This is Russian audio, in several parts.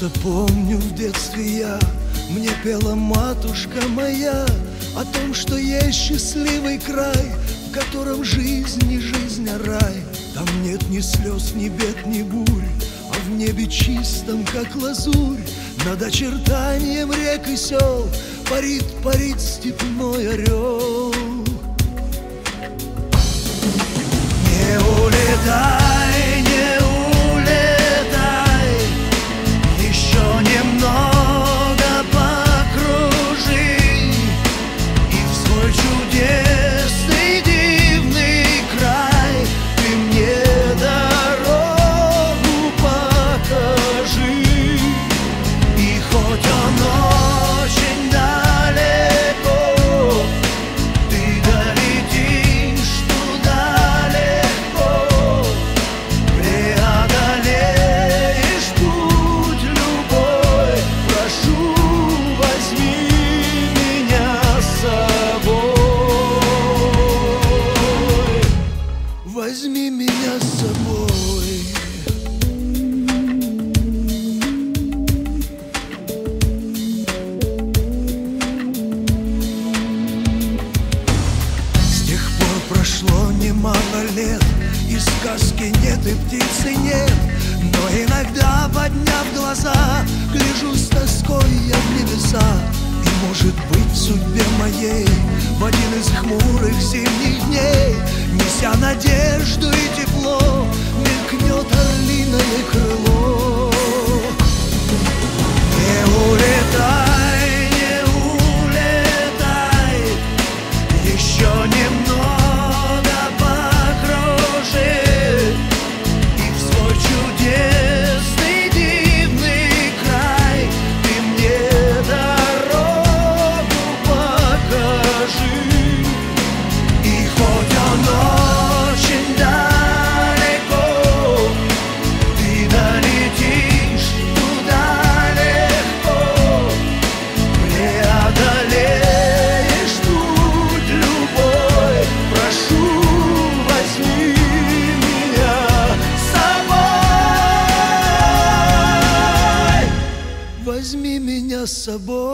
что помню в детстве я, мне пела матушка моя о том, что есть счастливый край, в котором жизнь не жизнь, а рай. Там нет ни слез, ни бед, ни бурь, а в небе чистом, как лазурь, над очертанием рек и сел парит, парит степной орел. Не улетай, не улетай, еще немного покружи, и в свой чудесный дивный край ты мне дорогу покажи. И хоть он очень далеко, ты долетишь туда легко, преодолеешь путь любой. Прошу, возьми меня с собой, возьми меня с собой. С тех пор прошло немало лет, и сказки нет, и птицы нет, но иногда, подняв глаза, гляжу с тоской я в небеса. И может быть в судьбе моей в один из хмурых зимних дней, неся надежду и тепло, мелькнет орлиное крыло. Не улетай, не улетай, еще немного покружи, и в свой чудесный дивный край ты мне дорогу покажи. И хоть он очень далеко, ты долетишь туда легко, преодолеешь путь любой. Прошу, возьми меня с собой, возьми меня с собой.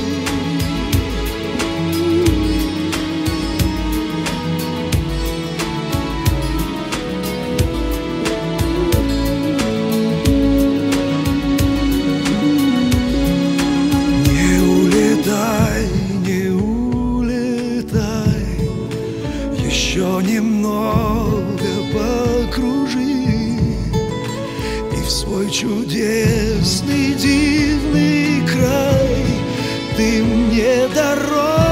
Не улетай, не улетай, еще немного покружи, и в свой чудесный дивный край ты мне дорогу